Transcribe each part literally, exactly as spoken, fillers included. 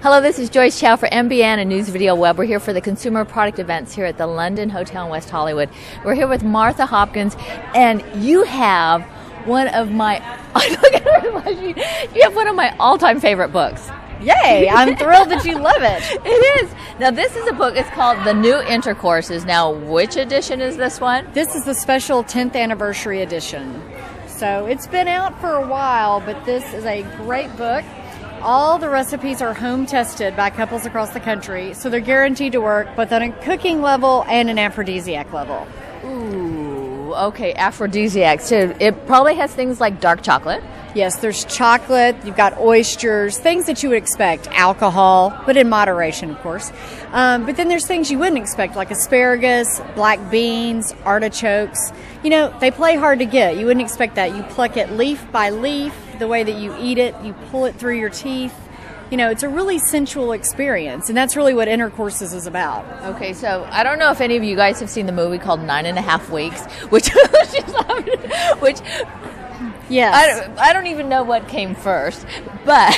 Hello, this is Joyce Chow for M B N and News Video Web. We're here for the consumer product events here at the London Hotel in West Hollywood. We're here with Martha Hopkins, and you have one of my look at her, you have one of my all-time favorite books. Yay! I'm thrilled that you love it. It is. Now, this is a book. It's called The New InterCourses. Now, which edition is this one? This is the special tenth anniversary edition. So it's been out for a while, but this is a great book. All the recipes are home tested by couples across the country, so they're guaranteed to work both on a cooking level and an aphrodisiac level. Ooh, okay, aphrodisiac. So it probably has things like dark chocolate. Yes, there's chocolate, you've got oysters, things that you would expect, alcohol, but in moderation, of course. Um, but then there's things you wouldn't expect, like asparagus, black beans, artichokes. You know, they play hard to get. You wouldn't expect that. You pluck it leaf by leaf, the way that you eat it, you pull it through your teeth. You know, it's a really sensual experience, and that's really what InterCourses is about. Okay, so I don't know if any of you guys have seen the movie called Nine and a Half Weeks, which, which yes, I don't, I don't even know what came first, but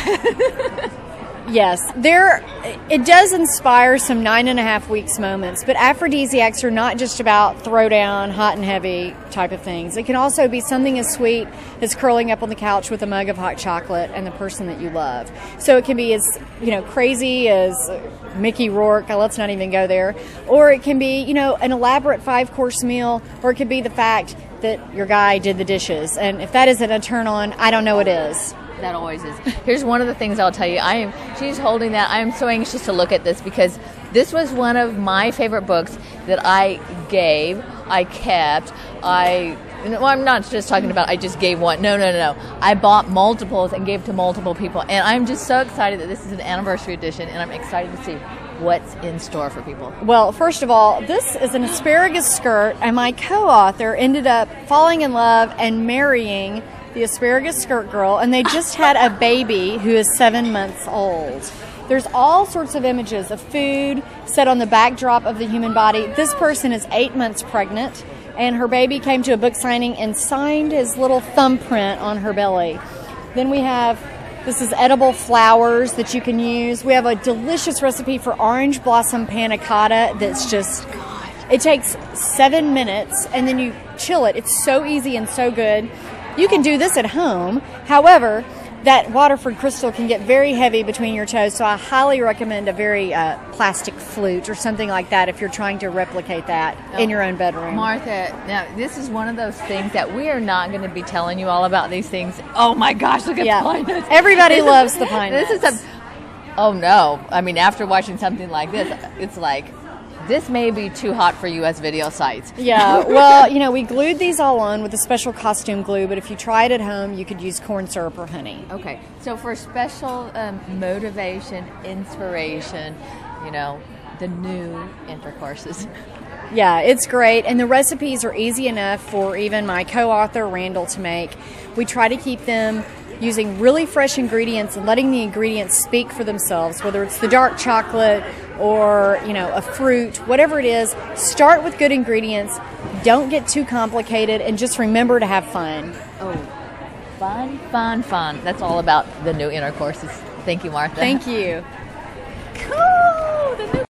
yes, there it does inspire some nine and a half weeks moments. But aphrodisiacs are not just about throwdown, hot and heavy type of things. It can also be something as sweet as curling up on the couch with a mug of hot chocolate and the person that you love. So it can be as you know crazy as Mickey Rourke. Let's not even go there. Or it can be you know an elaborate five course meal, or it could be the fact that your guy did the dishes. And if that isn't a turn on, I don't know what is. That always is. Here's one of the things I'll tell you. I am. She's holding that. I am so anxious to look at this because this was one of my favorite books that I gave, I kept, I. Well, I'm not just talking about I just gave one. No, no, no, no. I bought multiples and gave to multiple people, and I'm just so excited that this is an anniversary edition, and I'm excited to see what's in store for people. Well, first of all, this is an asparagus skirt, and my co-author ended up falling in love and marrying the asparagus skirt girl, and they just had a baby who is seven months old. There's all sorts of images of food set on the backdrop of the human body. This person is eight months pregnant, and her baby came to a book signing and signed his little thumbprint on her belly. Then we have, this is edible flowers that you can use. We have a delicious recipe for orange blossom panna cotta that's just, it takes seven minutes, and then you chill it. It's so easy and so good. You can do this at home. However, that Waterford crystal can get very heavy between your toes, so I highly recommend a very uh, plastic flute or something like that if you're trying to replicate that oh, in your own bedroom. Martha, now this is one of those things that we are not going to be telling you all about these things. Oh my gosh, look at yeah. pine nuts. Everybody this loves is, the pine nuts. This is a, oh no, I mean after watching something like this, it's like, this may be too hot for U S video sites. Yeah, well, you know, we glued these all on with a special costume glue, but if you try it at home, you could use corn syrup or honey. Okay, so for special um, motivation, inspiration, you know, the new InterCourses. Yeah, it's great, and the recipes are easy enough for even my co-author, Randall, to make. We try to keep them using really fresh ingredients and letting the ingredients speak for themselves, whether it's the dark chocolate or, you know, a fruit, whatever it is. Start with good ingredients. Don't get too complicated, and just remember to have fun. Oh, fun, fun, fun. That's all about the new InterCourses. Thank you, Martha. Thank you. Cool. The new